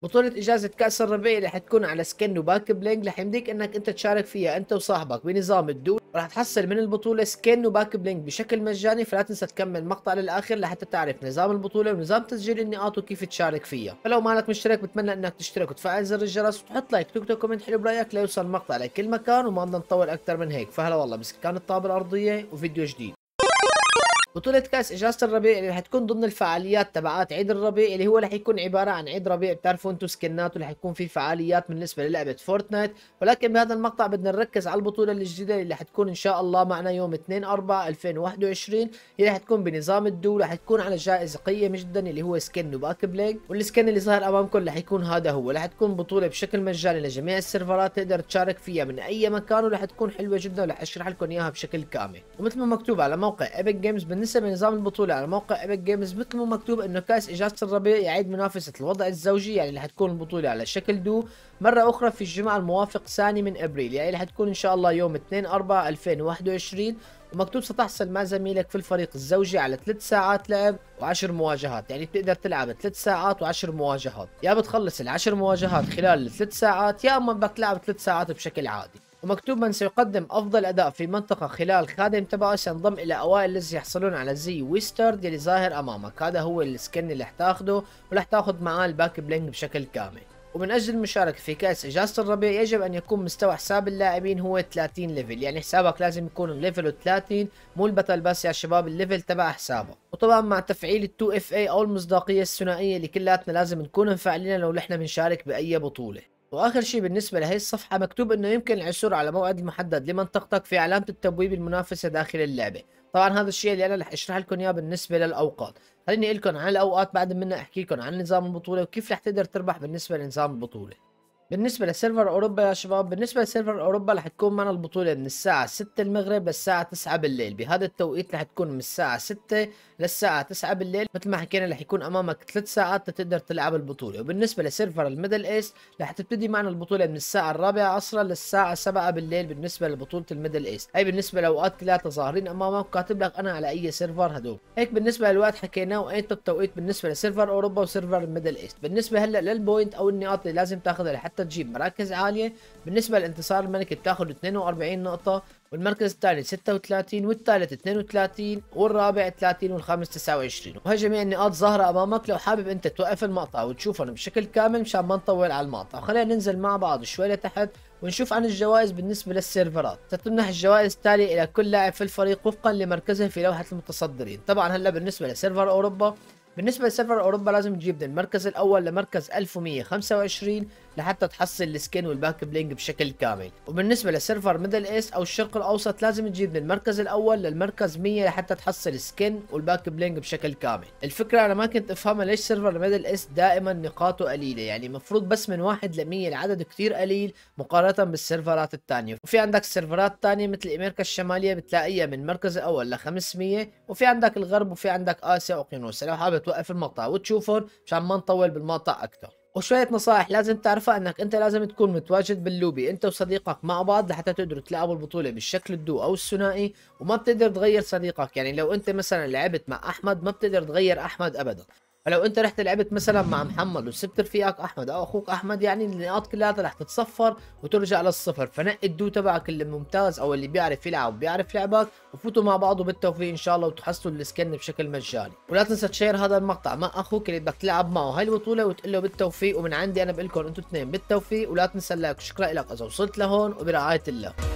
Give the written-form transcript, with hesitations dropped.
بطولة إجازة كأس الربيع اللي حتكون على سكن وباك بلينك رح يمديك إنك أنت تشارك فيها أنت وصاحبك بنظام الدو، راح تحصل من البطولة سكن وباك بلينك بشكل مجاني، فلا تنسى تكمل المقطع للآخر لحتى تعرف نظام البطولة ونظام تسجيل النقاط وكيف تشارك فيها. فلو مالك مشترك بتمنى إنك تشترك وتفعل زر الجرس وتحط لايك وتكتب كومنت حلو برأيك ليوصل المقطع لكل مكان، وما بدنا نطول أكثر من هيك. فهلا والله بسكان الطابة الأرضية وفيديو جديد. بطولة كأس إجازة الربيع اللي رح تكون ضمن الفعاليات تبعات عيد الربيع، اللي هو رح يكون عبارة عن عيد ربيع بتعرفوا انتم سكنات، ورح يكون في فعاليات بالنسبة للعبة فورتنايت. ولكن بهذا المقطع بدنا نركز على البطولة الجديدة اللي رح تكون إن شاء الله معنا يوم 2/4/2021، اللي رح تكون بنظام الدو، رح تكون على جائزة قيمة جدا اللي هو سكن وباك بلينك. والسكن اللي ظاهر أمامكم رح يكون هذا هو، رح تكون بطولة بشكل مجاني لجميع السيرفرات تقدر تشارك فيها من أي مكان، ورح تكون حلوة جدا ورح أشرح لكم إياها بشكل كامل. ومثل ما مكتوب على موقع ايبك جيمز بالنسبة لنظام البطولة على موقع ايبك جيمز، مثل ما مكتوب انه كاس اجازة الربيع يعيد منافسة الوضع الزوجي، يعني رح تكون البطولة على شكل دو مرة اخرى في الجمعة الموافق 2 ابريل، يعني رح تكون ان شاء الله يوم 2/4/2021. ومكتوب ستحصل مع زميلك في الفريق الزوجي على 3 ساعات لعب و10 مواجهات، يعني بتقدر تلعب 3 ساعات و10 مواجهات، يا بتخلص ال10 مواجهات خلال ال3 ساعات يا اما بدك تلعب 3 ساعات بشكل عادي. ومكتوب من سيقدم افضل اداء في منطقة خلال خادم تبعه سينضم الى اوائل الذين يحصلون على زي ويسترد اللي ظاهر امامك، هذا هو السكن اللي رح تاخده، ورح تاخذ معاه الباك بلينك بشكل كامل. ومن اجل المشاركة في كأس اجازة الربيع يجب ان يكون مستوى حساب اللاعبين هو 30 ليفل، يعني حسابك لازم يكون ليفله 30، مو البطل بس يا شباب، الليفل تبع حسابك. وطبعا مع تفعيل ال 2 FA او المصداقية الثنائية اللي كلاتنا لازم نكون مفعلينها لو نحن بنشارك باي بطولة. واخر شيء بالنسبه لهي الصفحه مكتوب انه يمكن العثور على موعد محدد لمنطقتك في علامه التبويب المنافسه داخل اللعبه. طبعا هذا الشيء اللي انا رح اشرح لكم اياه بالنسبه للاوقات. خليني اقول لكم عن الاوقات بعد منها احكي لكم عن نظام البطوله وكيف رح تقدر تربح بالنسبه لنظام البطوله. بالنسبة لسيرفر أوروبا يا شباب، بالنسبة لسيرفر أوروبا رح تكون معنا البطولة من الساعة 6 المغرب للساعة 9 بالليل، بهذا التوقيت رح تكون من الساعة 6 للساعة 9 بالليل، مثل ما حكينا رح يكون أمامك 3 ساعات لتقدر تلعب البطولة. وبالنسبة لسيرفر الميدل إيست رح تبتدي معنا البطولة من الساعة 4 عصرا للساعة 7 بالليل بالنسبة لبطولة الميدل إيست، هي بالنسبة لأوقات كلها ظاهرين أمامك وكاتب لك أنا على أي سيرفر هدول. هيك بالنسبة للوقت حكيناه وأنت التوقيت بالنسبة لسيرفر أوروبا وسيرفر الميدل إيست. بالنسبة هلا للبوينت أو النقاط اللي لازم تاخذها لحتى تجيب مراكز عالية، بالنسبة للانتصار الملكي بتاخذ 42 نقطة، والمركز الثاني 36، والثالث 32، والرابع 30، والخامس 29. وهي جميع النقاط ظاهرة أمامك لو حابب أنت توقف المقطع وتشوفهم بشكل كامل مشان ما نطول على المقطع. خلينا ننزل مع بعض شوي لتحت ونشوف عن الجوائز بالنسبة للسيرفرات. ستمنح الجوائز التالية إلى كل لاعب في الفريق وفقا لمركزه في لوحة المتصدرين. طبعا هلا بالنسبة لسيرفر أوروبا، بالنسبة لسيرفر أوروبا لازم تجيب من المركز الأول لمركز 1125 لحتى تحصل السكين والباك بلينك بشكل كامل. وبالنسبة لسيرفر ميدل ايست أو الشرق الأوسط لازم تجيب من المركز الأول للمركز 100 لحتى تحصل سكين والباك بلينك بشكل كامل. الفكرة أنا ما كنت أفهمها ليش سيرفر ميدل ايست دائما نقاطه قليلة، يعني المفروض بس من 1 ل 100 العدد كتير قليل مقارنة بالسيرفرات الثانية. وفي عندك سيرفرات ثانية مثل أمريكا الشمالية بتلاقيها من المركز الأول ل 500، وفي عندك الغرب، وفي عندك آسيا وأوقيانوسيا. لو حابب توقف المقطع وتشوفهم مشان ما نطول بالمقطع أكثر. وشوية نصائح لازم تعرفها، انك انت لازم تكون متواجد باللوبي انت وصديقك مع بعض لحتى تقدروا تلعبوا البطولة بالشكل الدو او الثنائي، وما بتقدر تغير صديقك، يعني لو انت مثلا لعبت مع احمد ما بتقدر تغير احمد ابدا. فلو انت رحت لعبت مثلا مع محمد وسبت رفيقك احمد او اخوك احمد، يعني النقاط كلها رح تتصفر وترجع للصفر. فنقي الدو تبعك اللي ممتاز او اللي بيعرف يلعب وبيعرف لعبك، وفوتوا مع بعض وبالتوفيق ان شاء الله وتحصلوا السكن بشكل مجاني. ولا تنسى تشير هذا المقطع مع اخوك اللي بدك تلعب معه هاي البطوله وتقول له بالتوفيق، ومن عندي انا بقول لكم انتم اثنين بالتوفيق. ولا تنسى اللايك، شكرا لك اذا وصلت لهون، وبرعايه الله.